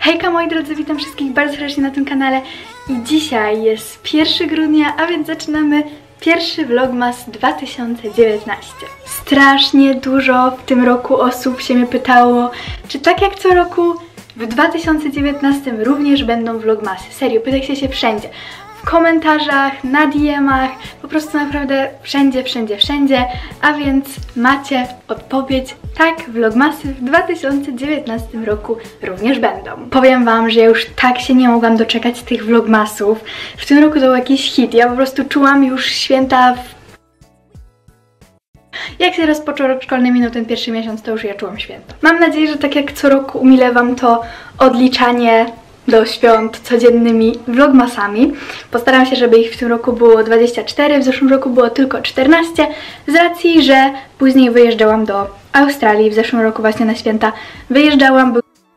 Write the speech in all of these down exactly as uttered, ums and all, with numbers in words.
Hejka moi drodzy, witam wszystkich bardzo serdecznie na tym kanale i dzisiaj jest pierwszego grudnia, a więc zaczynamy pierwszy vlogmas dwa tysiące dziewiętnaście. Strasznie dużo w tym roku osób się mnie pytało, czy tak jak co roku w dwa tysiące dziewiętnastym również będą vlogmasy. Serio, pytajcie się wszędzie. W komentarzach, na D M-ach, po prostu naprawdę wszędzie, wszędzie, wszędzie, a więc macie odpowiedź, tak, vlogmasy w dwa tysiące dziewiętnastym roku również będą. Powiem wam, że ja już tak się nie mogłam doczekać tych vlogmasów. W tym roku to był jakiś hit, ja po prostu czułam już święta w... Jak się rozpoczął rok szkolny, minął ten pierwszy miesiąc, to już ja czułam święta. Mam nadzieję, że tak jak co roku umilę wam to odliczanie do świąt codziennymi vlogmasami. Postaram się, żeby ich w tym roku było dwadzieścia cztery, w zeszłym roku było tylko czternaście, z racji, że później wyjeżdżałam do Australii, w zeszłym roku właśnie na święta wyjeżdżałam.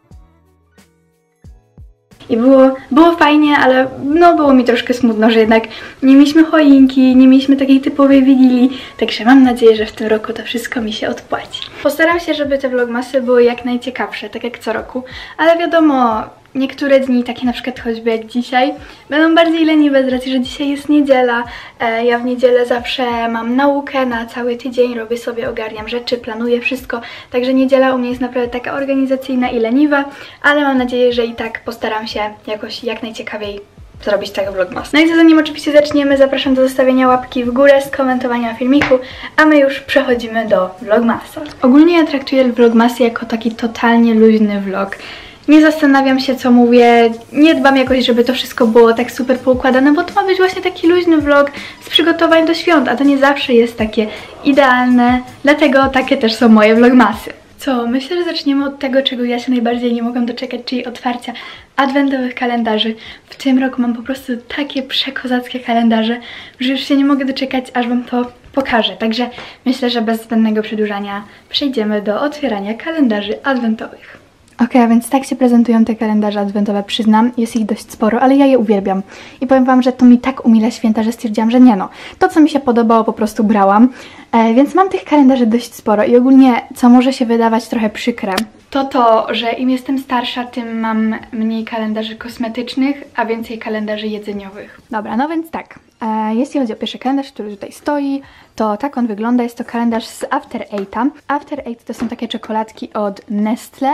I było, było fajnie, ale no było mi troszkę smutno, że jednak nie mieliśmy choinki, nie mieliśmy takiej typowej wigilii, także mam nadzieję, że w tym roku to wszystko mi się odpłaci. Postaram się, żeby te vlogmasy były jak najciekawsze, tak jak co roku, ale wiadomo, niektóre dni, takie na przykład choćby jak dzisiaj, będą bardziej leniwe z racji, że dzisiaj jest niedziela. E, ja w niedzielę zawsze mam naukę na cały tydzień, robię sobie, ogarniam rzeczy, planuję wszystko, także niedziela u mnie jest naprawdę taka organizacyjna i leniwa, ale mam nadzieję, że i tak postaram się jakoś jak najciekawiej zrobić tego vlogmas. No i co, zanim oczywiście zaczniemy, zapraszam do zostawienia łapki w górę, skomentowania filmiku, a my już przechodzimy do vlogmasa. Ogólnie ja traktuję vlogmasy jako taki totalnie luźny vlog. Nie zastanawiam się, co mówię, nie dbam jakoś, żeby to wszystko było tak super poukładane, bo to ma być właśnie taki luźny vlog z przygotowań do świąt, a to nie zawsze jest takie idealne, dlatego takie też są moje vlogmasy. Co? Myślę, że zaczniemy od tego, czego ja się najbardziej nie mogłam doczekać, czyli otwarcia adwentowych kalendarzy. W tym roku mam po prostu takie przekozackie kalendarze, że już się nie mogę doczekać, aż wam to pokażę. Także myślę, że bez zbędnego przedłużania przejdziemy do otwierania kalendarzy adwentowych. Ok, a więc tak się prezentują te kalendarze adwentowe, przyznam, jest ich dość sporo, ale ja je uwielbiam. I powiem wam, że to mi tak umila święta, że stwierdziłam, że nie no. To, co mi się podobało, po prostu brałam. E, więc mam tych kalendarzy dość sporo i ogólnie, co może się wydawać trochę przykre, to to, że im jestem starsza, tym mam mniej kalendarzy kosmetycznych, a więcej kalendarzy jedzeniowych. Dobra, no więc tak. E, jeśli chodzi o pierwszy kalendarz, który tutaj stoi, to tak on wygląda. Jest to kalendarz z After Eighta. After Eight to są takie czekoladki od Nestle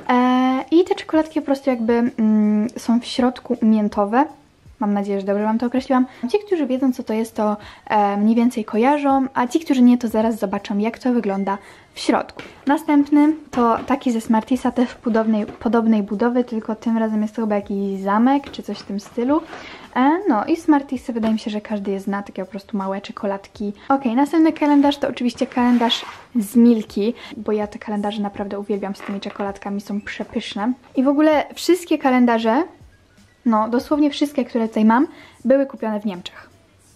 e, i te czekoladki po prostu jakby mm, są w środku miętowe. Mam nadzieję, że dobrze wam to określiłam. Ci, którzy wiedzą, co to jest, to e, mniej więcej kojarzą, a ci, którzy nie, to zaraz zobaczą, jak to wygląda w środku. Następny to taki ze Smartisa, też podobnej, podobnej budowy, tylko tym razem jest to chyba jakiś zamek, czy coś w tym stylu. E, no i Smartisy, wydaje mi się, że każdy je zna, takie po prostu małe czekoladki. Ok, następny kalendarz to oczywiście kalendarz z Milki, bo ja te kalendarze naprawdę uwielbiam z tymi czekoladkami, są przepyszne. I w ogóle wszystkie kalendarze, no, dosłownie wszystkie, które tutaj mam, były kupione w Niemczech.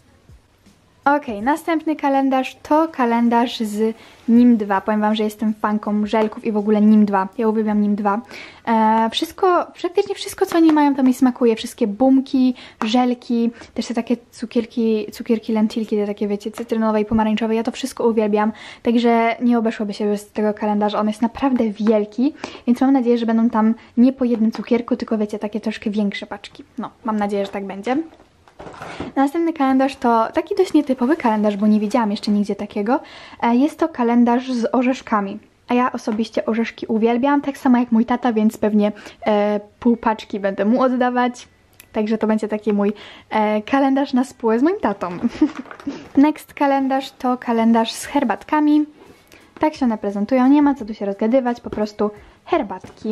Ok, następny kalendarz to kalendarz z Nim dwa. Powiem wam, że jestem fanką żelków i w ogóle Nim dwa. Ja uwielbiam Nim dwa. E, wszystko, praktycznie wszystko, co oni mają, to mi smakuje. Wszystkie bumki, żelki, też te takie cukierki, cukierki lentilki, te takie, wiecie, cytrynowe i pomarańczowe. Ja to wszystko uwielbiam, także nie obeszłoby się bez tego kalendarza. On jest naprawdę wielki, więc mam nadzieję, że będą tam nie po jednym cukierku, tylko wiecie, takie troszkę większe paczki. No, mam nadzieję, że tak będzie. Następny kalendarz to taki dość nietypowy kalendarz, bo nie widziałam jeszcze nigdzie takiego. Jest to kalendarz z orzeszkami. A ja osobiście orzeszki uwielbiam, tak samo jak mój tata, więc pewnie e, pół paczki będę mu oddawać. Także to będzie taki mój e, kalendarz na spółę z moim tatą. Next kalendarz to kalendarz z herbatkami. Tak się one prezentują, nie ma co tu się rozgadywać, po prostu herbatki.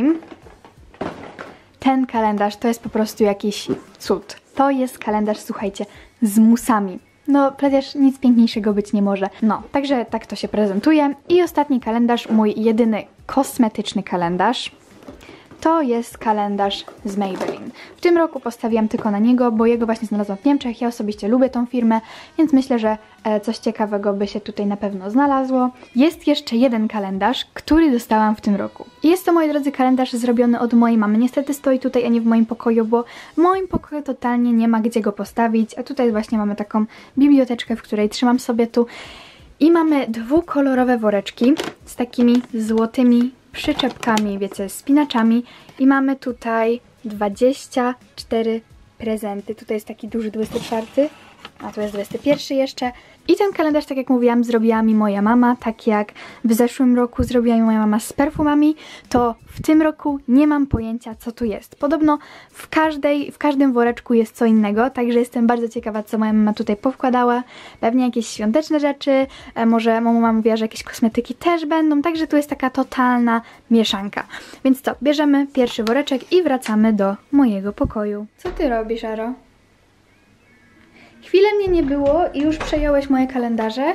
Ten kalendarz to jest po prostu jakiś cud. To jest kalendarz, słuchajcie, z musami. No, przecież nic piękniejszego być nie może. No, także tak to się prezentuje. I ostatni kalendarz, mój jedyny kosmetyczny kalendarz, to jest kalendarz z Maybelline. W tym roku postawiłam tylko na niego, bo jego właśnie znalazłam w Niemczech. Ja osobiście lubię tą firmę, więc myślę, że coś ciekawego by się tutaj na pewno znalazło. Jest jeszcze jeden kalendarz, który dostałam w tym roku. Jest to, moi drodzy, kalendarz zrobiony od mojej mamy. Niestety stoi tutaj, a nie w moim pokoju, bo w moim pokoju totalnie nie ma gdzie go postawić. A tutaj właśnie mamy taką biblioteczkę, w której trzymam sobie tu. I mamy dwukolorowe woreczki z takimi złotymi przyczepkami, wiecie, spinaczami i mamy tutaj dwadzieścia cztery prezenty. Tutaj jest taki duży dwudziesty czwarty, a tu jest dwudziesty pierwszy jeszcze. I ten kalendarz, tak jak mówiłam, zrobiła mi moja mama, tak jak w zeszłym roku zrobiła mi moja mama z perfumami, to w tym roku nie mam pojęcia, co tu jest. Podobno w, każdej, w każdym woreczku jest co innego, także jestem bardzo ciekawa, co moja mama tutaj powkładała. Pewnie jakieś świąteczne rzeczy, może mama mówiła, że jakieś kosmetyki też będą, także tu jest taka totalna mieszanka. Więc co, bierzemy pierwszy woreczek i wracamy do mojego pokoju. Co ty robisz, Aro? Chwilę mnie nie było i już przejąłeś moje kalendarze.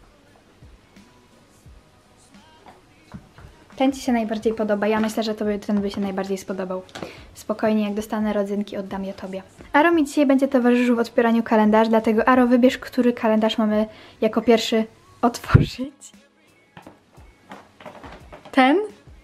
Ten ci się najbardziej podoba. Ja myślę, że tobie ten by się najbardziej spodobał. Spokojnie, jak dostanę rodzynki, oddam je tobie. Aro mi dzisiaj będzie towarzyszył w otwieraniu kalendarz, dlatego Aro, wybierz, który kalendarz mamy jako pierwszy otworzyć. Ten?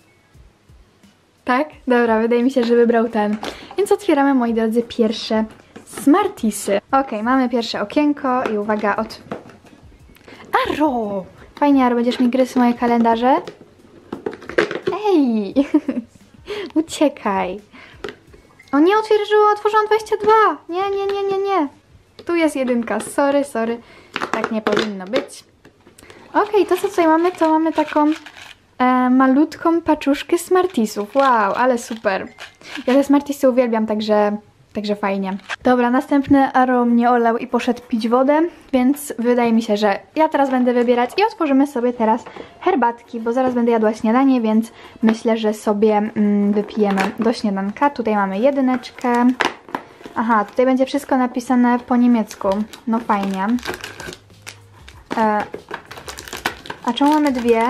Tak? Dobra, wydaje mi się, że wybrał ten. Więc otwieramy, moi drodzy, pierwsze Smartiesy. Ok, mamy pierwsze okienko i uwaga, od... Aro! Fajnie, Aro, będziesz mi gryzł moje kalendarze? Ej! Uciekaj! O nie, otworzyło, otworzyłam dwadzieścia dwa! Nie, nie, nie, nie, nie! Tu jest jedynka, sorry, sorry. Tak nie powinno być. Ok, to co tutaj mamy, to mamy taką e, malutką paczuszkę Smartiesów. Wow, ale super. Ja te Smartiesy uwielbiam, także... Także fajnie. Dobra, następny Aro mnie olał i poszedł pić wodę, więc wydaje mi się, że ja teraz będę wybierać i otworzymy sobie teraz herbatki, bo zaraz będę jadła śniadanie, więc myślę, że sobie mm, wypijemy do śniadanka. Tutaj mamy jedyneczkę. Aha, tutaj będzie wszystko napisane po niemiecku. No fajnie. E, a czemu mamy dwie?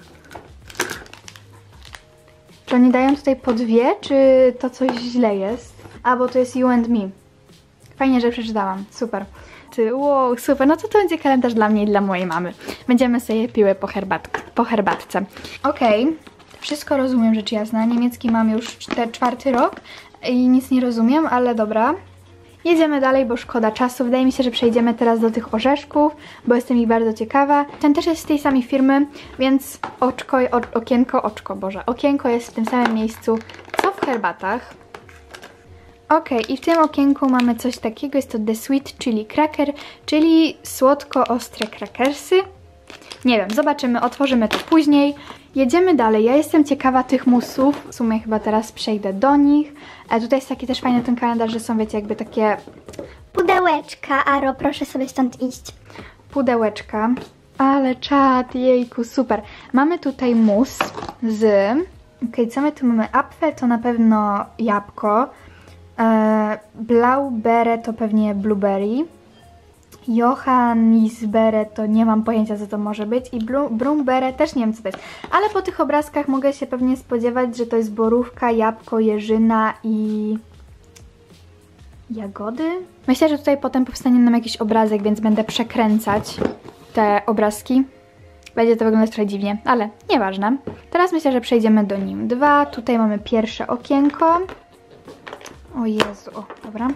Czy oni dają tutaj po dwie, czy to coś źle jest? A, bo to jest You and Me. Fajnie, że przeczytałam. Super. Ty, wow, super. No to to będzie kalendarz dla mnie i dla mojej mamy. Będziemy sobie piły po, herbat po herbatce. Okej. Okay. Wszystko rozumiem, rzecz jasna. Niemiecki mam już czter czwarty rok i nic nie rozumiem, ale dobra. Jedziemy dalej, bo szkoda czasu. Wydaje mi się, że przejdziemy teraz do tych orzeszków, bo jestem ich bardzo ciekawa. Ten też jest z tej samej firmy, więc oczko, o, okienko, oczko, Boże. Okienko jest w tym samym miejscu, co w herbatach. Ok, i w tym okienku mamy coś takiego, jest to The Sweet Chili Cracker, czyli słodko-ostre krakersy. Nie wiem, zobaczymy, otworzymy to później. Jedziemy dalej, ja jestem ciekawa tych musów, w sumie chyba teraz przejdę do nich. E, tutaj jest taki też fajny ten kalendarz, że są, wiecie, jakby takie... Pudełeczka, Aro, proszę sobie stąd iść. Pudełeczka, ale czad, jejku, super. Mamy tutaj mus z... Ok, co my tu mamy? Apfel to na pewno jabłko. E, Blaubeere to pewnie blueberry. Johannisbeere to nie mam pojęcia, co to może być. I Brumbeere też nie wiem, co to jest. Ale po tych obrazkach mogę się pewnie spodziewać, że to jest borówka, jabłko, jeżyna i... jagody? Myślę, że tutaj potem powstanie nam jakiś obrazek, więc będę przekręcać te obrazki. Będzie to wyglądać trochę dziwnie, ale nieważne. Teraz myślę, że przejdziemy do nim dwa. Tutaj mamy pierwsze okienko. O Jezu, o, dobra.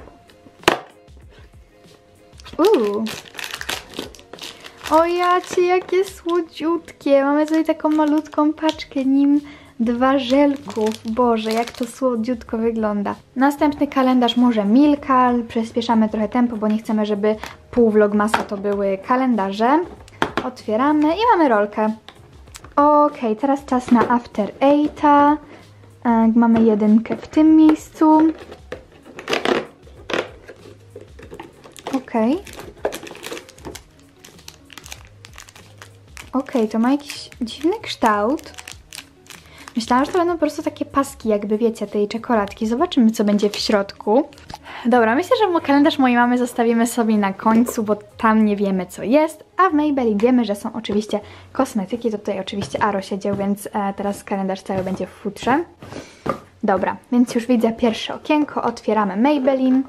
Uuu. O jacie, jakie słodziutkie. Mamy tutaj taką malutką paczkę, nim dwa żelków. Boże, jak to słodziutko wygląda. Następny kalendarz może Milka. Przyspieszamy trochę tempo, bo nie chcemy, żeby pół vlogmasa to były kalendarze. Otwieramy i mamy rolkę. Ok, teraz czas na After Eighta. Mamy jedynkę w tym miejscu. Ok. Ok, to ma jakiś dziwny kształt. Myślałam, że to będą po prostu takie paski, jakby wiecie, tej czekoladki. Zobaczymy, co będzie w środku. Dobra, myślę, że kalendarz mojej mamy zostawimy sobie na końcu, bo tam nie wiemy, co jest. A w Maybelline wiemy, że są oczywiście kosmetyki. To tutaj oczywiście Aro siedział, więc e, teraz kalendarz cały będzie w futrze. Dobra, więc już widzę pierwsze okienko. Otwieramy Maybelline.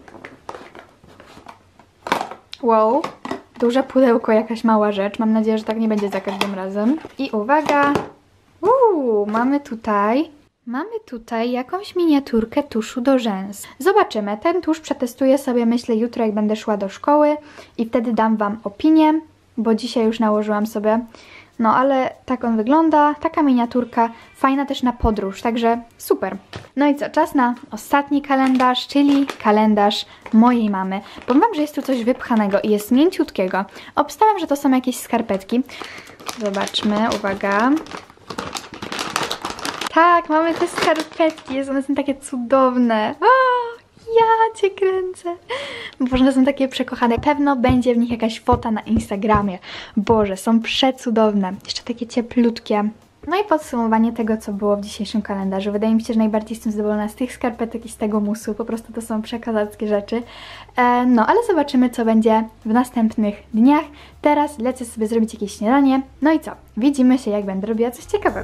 Wow, duże pudełko, jakaś mała rzecz. Mam nadzieję, że tak nie będzie za każdym razem. I uwaga, uuu, mamy tutaj, mamy tutaj jakąś miniaturkę tuszu do rzęs. Zobaczymy, ten tusz przetestuję sobie, myślę, jutro, jak będę szła do szkoły i wtedy dam Wam opinię, bo dzisiaj już nałożyłam sobie No ale tak on wygląda, taka miniaturka, fajna też na podróż, także super. No i co, czas na ostatni kalendarz, czyli kalendarz mojej mamy. Powiem wam, że jest tu coś wypchanego i jest mięciutkiego. Obstawiam, że to są jakieś skarpetki. Zobaczmy, uwaga. Tak, mamy te skarpetki, Jezu, one są takie cudowne. O, ja cię kręcę. Boże, one są takie przekochane. Pewno będzie w nich jakaś fota na Instagramie. Boże, są przecudowne. Jeszcze takie cieplutkie. No i podsumowanie tego, co było w dzisiejszym kalendarzu. Wydaje mi się, że najbardziej jestem zadowolona z tych skarpetek i z tego musu. Po prostu to są przekazackie rzeczy. E, no, ale zobaczymy, co będzie w następnych dniach. Teraz lecę sobie zrobić jakieś śniadanie. No i co? Widzimy się, jak będę robiła coś ciekawego.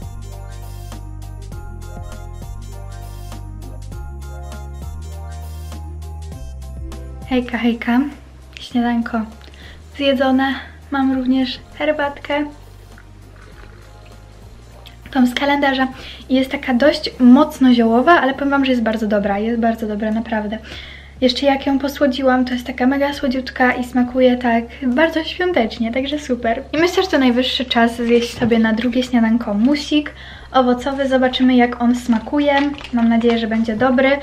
Hejka, hejka. Śniadanko zjedzone. Mam również herbatkę. Tą z kalendarza i jest taka dość mocno ziołowa, ale powiem wam, że jest bardzo dobra. Jest bardzo dobra, naprawdę. Jeszcze jak ją posłodziłam, to jest taka mega słodziutka i smakuje tak bardzo świątecznie, także super. I myślę, że to najwyższy czas zjeść sobie na drugie śniadanko musik owocowy. Zobaczymy, jak on smakuje. Mam nadzieję, że będzie dobry.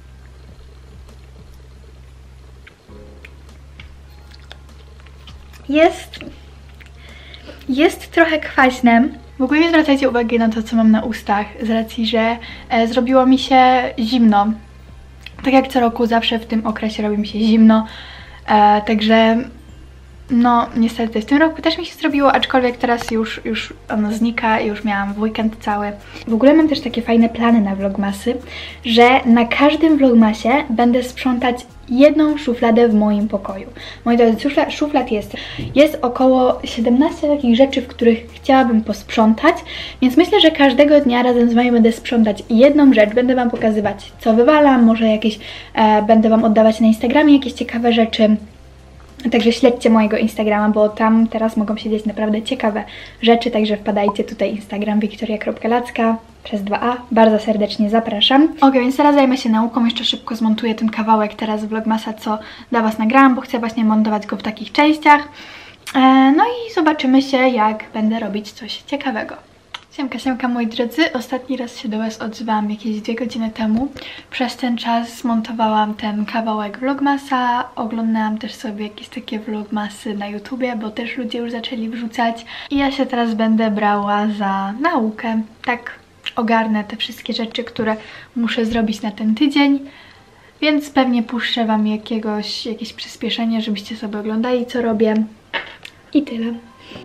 Jest... Jest trochę kwaśne. W ogóle nie zwracajcie uwagi na to, co mam na ustach, z racji, że e, zrobiło mi się zimno. Tak jak co roku, zawsze w tym okresie robi mi się zimno, e, także no niestety w tym roku też mi się zrobiło, aczkolwiek teraz już, już ono znika i już miałam w weekend cały. W ogóle mam też takie fajne plany na vlogmasy, że na każdym vlogmasie będę sprzątać jedną szufladę w moim pokoju. Moi drodzy, szufla, szuflad jest, jest około siedemnaście takich rzeczy, w których chciałabym posprzątać, więc myślę, że każdego dnia razem z wami będę sprzątać jedną rzecz, będę wam pokazywać, co wywalam, może jakieś, e, będę wam oddawać na Instagramie jakieś ciekawe rzeczy. Także śledźcie mojego Instagrama, bo tam teraz mogą się dziać naprawdę ciekawe rzeczy, także wpadajcie tutaj Instagram wiktoria kropka lacka przez dwa a. Bardzo serdecznie zapraszam. Ok, więc teraz zajmę się nauką, jeszcze szybko zmontuję ten kawałek teraz vlogmasa, co dla was nagrałam, bo chcę właśnie montować go w takich częściach. No i zobaczymy się, jak będę robić coś ciekawego. Siemka, siemka moi drodzy, ostatni raz się do was odzywałam jakieś dwie godziny temu. Przez ten czas zmontowałam ten kawałek vlogmasa, oglądałam też sobie jakieś takie vlogmasy na YouTubie, bo też ludzie już zaczęli wrzucać. I ja się teraz będę brała za naukę, tak ogarnę te wszystkie rzeczy, które muszę zrobić na ten tydzień. Więc pewnie puszczę wam jakiegoś, jakieś przyspieszenie, żebyście sobie oglądali, co robię. I tyle.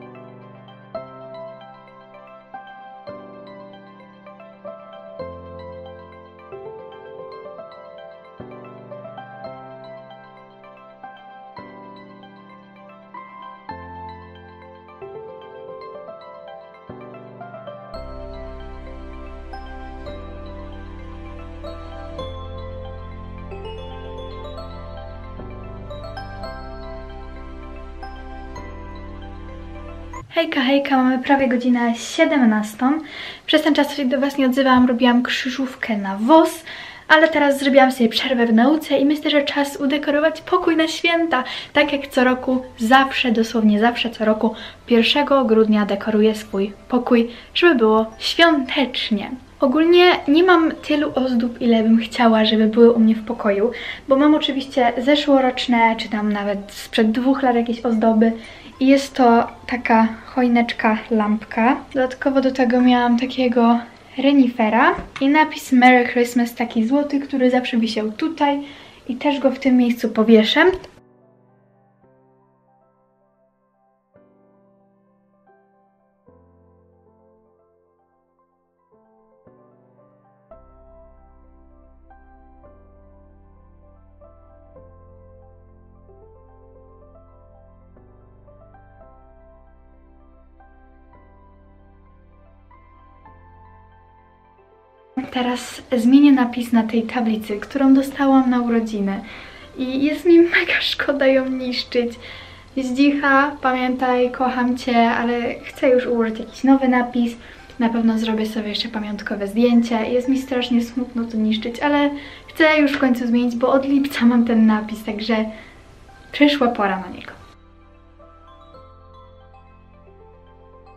Hejka, hejka, mamy prawie godzinę siedemnastą. Przez ten czas się do was nie odzywałam, robiłam krzyżówkę na W O S, ale teraz zrobiłam sobie przerwę w nauce i myślę, że czas udekorować pokój na święta. Tak jak co roku, zawsze, dosłownie zawsze co roku, pierwszego grudnia dekoruję swój pokój, żeby było świątecznie. Ogólnie nie mam tylu ozdób, ile bym chciała, żeby były u mnie w pokoju, bo mam oczywiście zeszłoroczne, czy tam nawet sprzed dwóch lat jakieś ozdoby. I jest to taka choineczka lampka. Dodatkowo do tego miałam takiego renifera i napis Merry Christmas taki złoty, który zawsze wisiał tutaj i też go w tym miejscu powieszę. Teraz zmienię napis na tej tablicy, którą dostałam na urodziny. I jest mi mega szkoda ją niszczyć. Zdzicha, pamiętaj, kocham cię, ale chcę już ułożyć jakiś nowy napis. Na pewno zrobię sobie jeszcze pamiątkowe zdjęcie. Jest mi strasznie smutno to niszczyć, ale chcę już w końcu zmienić, bo od lipca mam ten napis, także przyszła pora na niego.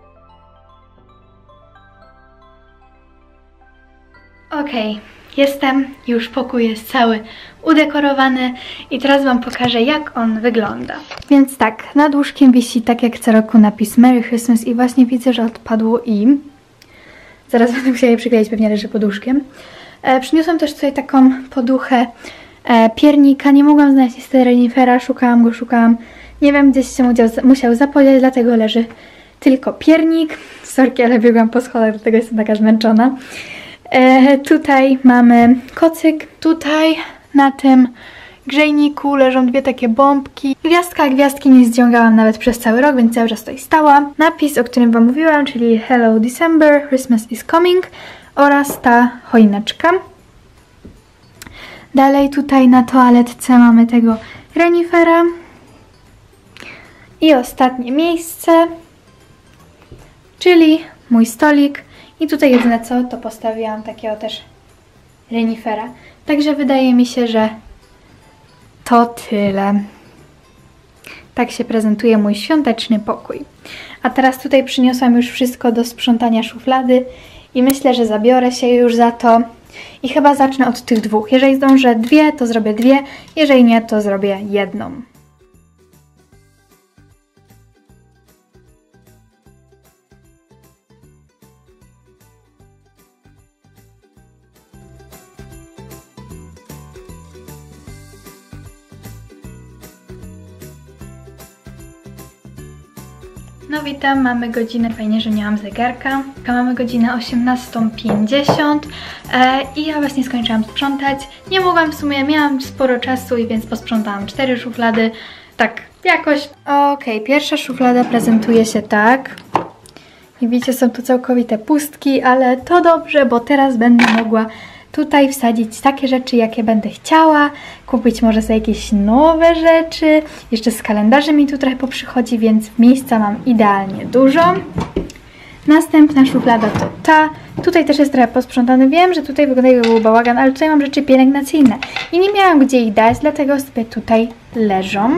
Okej, okay. Jestem, już pokój jest cały udekorowany i teraz wam pokażę, jak on wygląda. Więc tak, nad łóżkiem wisi tak jak co roku napis Merry Christmas i właśnie widzę, że odpadło i zaraz będę musiała je przykleić, pewnie leży pod łóżkiem. E, przyniosłam też tutaj taką poduchę e, piernika, nie mogłam znaleźć niestety renifera, szukałam go, szukałam. Nie wiem, gdzieś się musiał, musiał zapodziać, dlatego leży tylko piernik. Sorki, ale biegłam po schodach, dlatego jestem taka zmęczona. E, tutaj mamy kocyk. Tutaj na tym grzejniku leżą dwie takie bombki. Gwiazdka, gwiazdki nie zdźągałam nawet przez cały rok, więc cały czas tutaj stała. Napis, o którym wam mówiłam, czyli Hello December, Christmas is coming oraz ta choineczka. Dalej tutaj na toaletce mamy tego renifera. I ostatnie miejsce, czyli mój stolik. I tutaj jedyne co, to postawiłam takiego też renifera. Także wydaje mi się, że to tyle. Tak się prezentuje mój świąteczny pokój. A teraz tutaj przyniosłam już wszystko do sprzątania szuflady i myślę, że zabiorę się już za to. I chyba zacznę od tych dwóch. Jeżeli zdążę dwie, to zrobię dwie. Jeżeli nie, to zrobię jedną. No witam, mamy godzinę, fajnie, że nie mam zegarka. Mamy godzinę osiemnastą pięćdziesiąt e, i ja właśnie skończyłam sprzątać. Nie mogłam w sumie, miałam sporo czasu i więc posprzątałam cztery szuflady. Tak, jakoś. Okej, okay, pierwsza szuflada prezentuje się tak. I widzicie, są tu całkowite pustki, ale to dobrze, bo teraz będę mogła tutaj wsadzić takie rzeczy, jakie będę chciała. Kupić może sobie jakieś nowe rzeczy. Jeszcze z kalendarzem mi tu trochę poprzychodzi, więc miejsca mam idealnie dużo. Następna szuflada to ta. Tutaj też jest trochę posprzątany. Wiem, że tutaj wygląda jakby był bałagan, ale tutaj mam rzeczy pielęgnacyjne. I nie miałam gdzie ich dać, dlatego sobie tutaj leżą.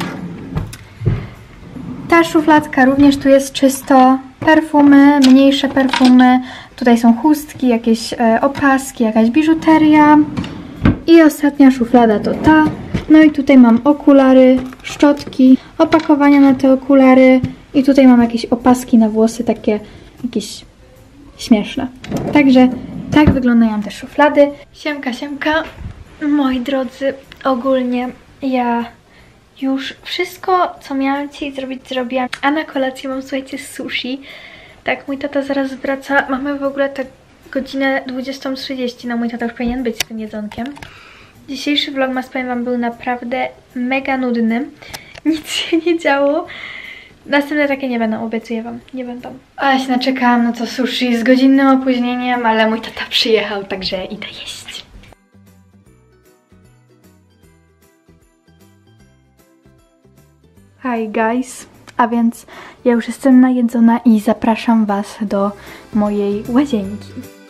Ta szufladka również tu jest czysto. Perfumy, mniejsze perfumy. Tutaj są chustki, jakieś e, opaski, jakaś biżuteria. I ostatnia szuflada to ta. No i tutaj mam okulary, szczotki, opakowania na te okulary. I tutaj mam jakieś opaski na włosy, takie jakieś śmieszne. Także tak wyglądają te szuflady. Siemka, siemka. Moi drodzy, ogólnie ja już wszystko, co miałam dzisiaj zrobić, zrobiłam. A na kolację mam, słuchajcie, sushi. Tak, mój tata zaraz wraca. Mamy w ogóle tak godzinę dwudziestą trzydzieści. No mój tata już powinien być z tym jedzonkiem. Dzisiejszy vlogmas, powiem wam, był naprawdę mega nudny. Nic się nie działo. Następne takie nie będą, obiecuję wam. Nie będą. A się naczekałam na to sushi z godzinnym opóźnieniem, ale mój tata przyjechał, także idę jeść. Hi guys. A więc ja już jestem najedzona i zapraszam was do mojej łazienki.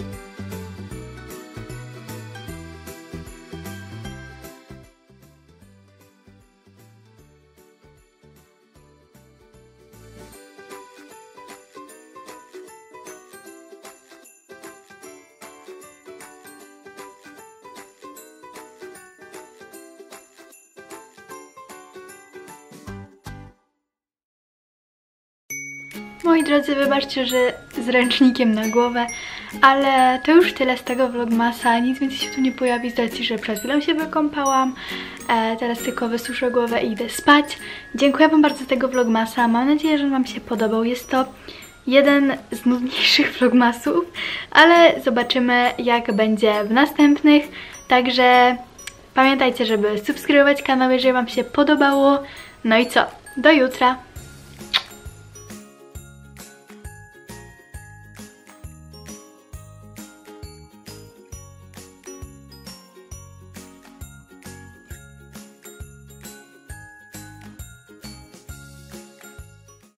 Moi drodzy, wybaczcie, że z ręcznikiem na głowę, ale to już tyle z tego vlogmasa, nic więcej się tu nie pojawi z racji, że przed chwilą się wykąpałam, e, teraz tylko wysuszę głowę i idę spać. Dziękuję wam bardzo za tego vlogmasa, mam nadzieję, że wam się podobał. Jest to jeden z nudniejszych vlogmasów, ale zobaczymy, jak będzie w następnych, także pamiętajcie, żeby subskrybować kanał, jeżeli wam się podobało. No i co? Do jutra!